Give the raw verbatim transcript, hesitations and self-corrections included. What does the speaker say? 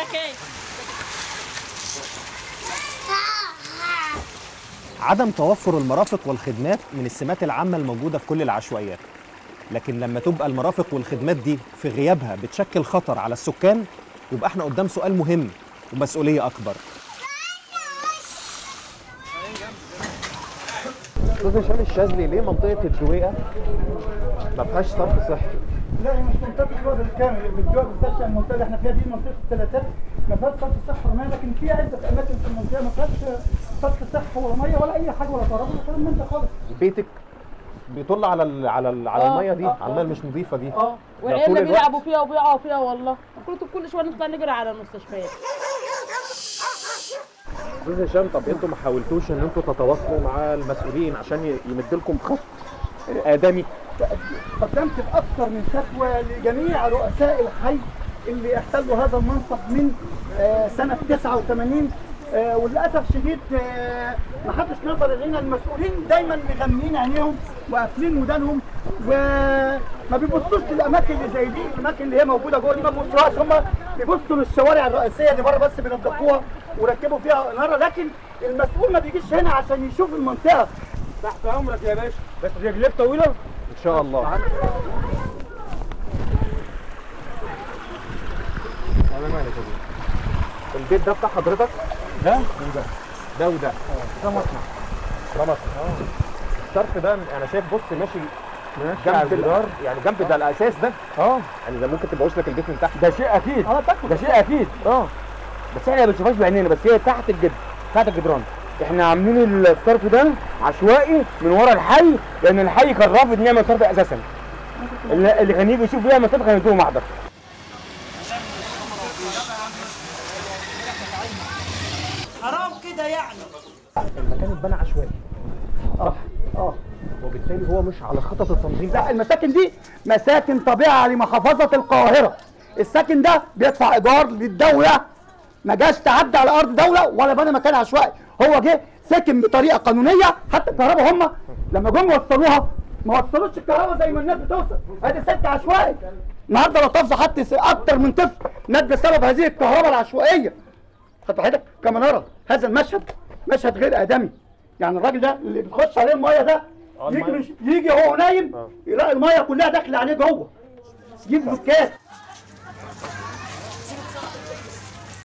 عدم توفر المرافق والخدمات من السمات العامة الموجودة في كل العشوائيات، لكن لما تبقى المرافق والخدمات دي في غيابها بتشكل خطر على السكان، يبقى احنا قدام سؤال مهم ومسؤولية أكبر. أستاذ هشام الشاذلي، ليه منطقة الدويقة ما فيهاش صرف صحي؟ لا، هي مش منطقة الواد بالكامل، الدويقة بالذات المنطقة اللي احنا فيها دي منطقة الثلاثات ما فيهاش صرف صحي ولا مية، لكن في عدة أماكن في المنطقة ما فيهاش صرف صحي ولا مية ولا أي حاجة ولا كهرباء ولا كلام من ده خالص. بيتك بيطل على ال على ال على الميه دي، على الميه مش نظيفه دي. اه والعيال اللي بيلعبوا فيها وبيقعوا فيها والله، كل كل شويه نطلع نجري على المستشفيات. استاذ هشام، طب انتوا ما حاولتوش ان انتوا تتواصلوا مع المسؤولين عشان يمد لكم خط ادمي؟ قدمت باكثر من شكوى لجميع رؤساء الحي اللي احتلوا هذا المنصب من آه سنه تسعة وثمانين، آه وللاسف شديد آه ما حدش نظر الينا. المسؤولين دايما مغمين عينيهم وقافلين ودانهم وما بيبصوش للاماكن اللي زي دي، الاماكن اللي هي موجوده جوه دي ما بيبصوهاش، هم بيبصوا للشوارع الرئيسيه اللي بره بس بينظفوها وركبوا فيها اناره، لكن المسؤول ما بيجيش هنا عشان يشوف المنطقه. تحت امرك يا باشا، بس رجليك طويله ان شاء الله. انا مالك يا باشا؟ البيت ده بتاع حضرتك؟ ده وده ده وده ده مصنع. ده مصنع. اه الصرف ده انا شايف، بص ماشي ماشي على الجدار، يعني جنب ده الاساس ده. اه يعني ده ممكن تبقى لك البيت من تحت. ده شيء اكيد، اه ده شيء اكيد. اه بس احنا ما بنشوفهاش بعينينا، بس هي تحت الجد، تحت الجدران. احنا عاملين الصرف ده عشوائي من ورا الحي، لان الحي كان رافض نعمل صرف اساسا. اللي, اللي كان يجي يشوف بيها مسافه كان يدوه محضر. حرام كده يعني. المكان اتبنى عشوائي. اه اه وبالتالي هو مش على خطط التنظيم. لا، المساكن دي مساكن طبيعه لمحافظه القاهره. الساكن ده بيدفع ايجار للدوله، ما جاش تعدى على ارض دوله ولا بنى مكان عشوائي، هو جه ساكن بطريقه قانونيه. حتى الكهرباء هم لما جم وصلوها ما وصلوش الكهرباء زي ما الناس بتوصل، ادي سكه عشوائي. النهارده لو طفش حتى اكتر من طفل مات بسبب هذه الكهرباء العشوائيه. خدت حضرتك كما نرى هذا المشهد مشهد غير ادمي. يعني الراجل ده اللي بتخش عليه الميه ده يجي مش يجي هو نايم يلاقي الميه كلها داخله عليه جوه، يجيب بلوكات.